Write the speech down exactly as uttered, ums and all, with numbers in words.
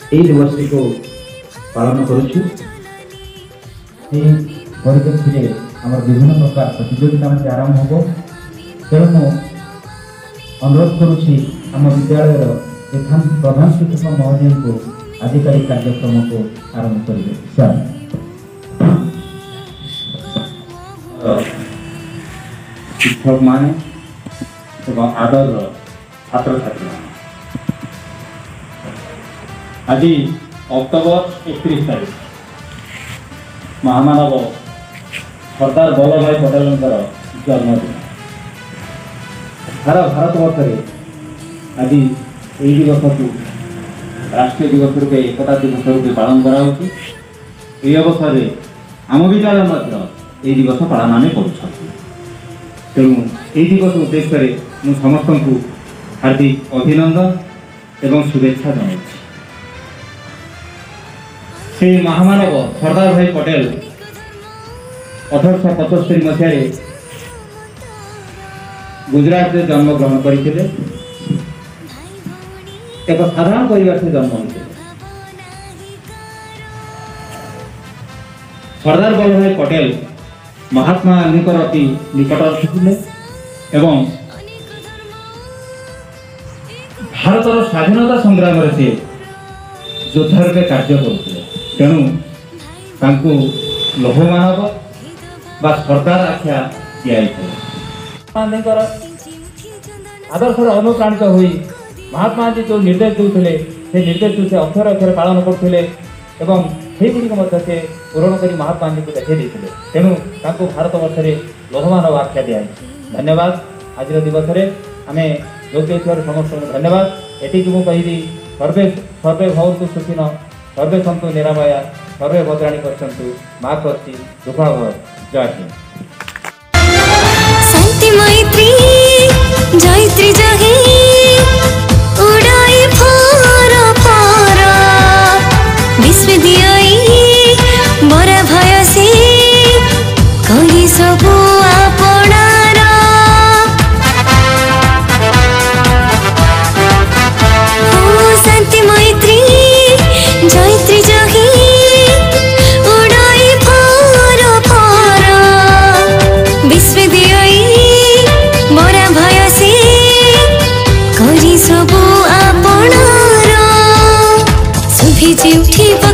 दिवस को पालन करुछु। परिप्रेक्षी आम विभिन्न प्रकार प्रतियोगिता आरंभ हो तेणु मु अनुरोध करुच्ची आम विद्यालय प्रधान शिक्षक महोदय को आजिकाली कार्यक्रम को आरंभ करेंगे। सर शिक्षक माने एवं आदर छात्र छात्री आज अक्टोबर एकतीस तारीख महामानव सरदार वल्लभ भाई पटेल जन्मदिन सारा भारत वर्ष में आज यही दिवस को राष्ट्रीय दिवस रूपे एकता दिवस रूपे पालन कर अवसर में आम विद्यालय ये दिवस पालन आम कर तेणु यही दिवस उद्देश्य मु समस्त को हार्दिक अभिनंदन एवं शुभेच्छा जनाऊँ। से महामानव सरदार भाई पटेल अठरश पचस्तरी मसीह गुजरात में जन्म ग्रहण करते एक साधारण परिवार से जन्म होते। सरदार वल्लभ भाई पटेल महात्मा गांधी अति निकटस्थ थे एवं भारतर स्वाधीनता संग्राम से योद्धा रूपे कार्य करुले तेणु तांको लौह मानव बा सरदार आख्या दिखाई गांधी आदर्श अनुप्राणित हुई महात्मा गांधी जो निर्देश दूसरे से निर्देश से अक्षर अक्षर पालन करते से गुड़िक से पूरण कर महात्मा गांधी को देखते तेणु भारत वर्ष में लौह मानव आख्या दिखाई। धन्यवाद। आज दिवस में आम जोग समस्त धन्यवाद। एटी मुझे कहि सर्वे सर्वे भवन्तु सुखिन सर्वे सन्तु निरामया सर्वे भद्राणि पश्यन्तु माँ कस्ति दुःखा भव। जय हिंद। शांति मैत्री जयत्री जहे उड़ाई फार फार विश्व दियाई मोरा भय से कही सबु आपणार ओ शांति मैत्री जयत्री जहे उड़ाई फार फार विश्व दियाई मोरा भय से करी सबु आपणार सुभिजे उठी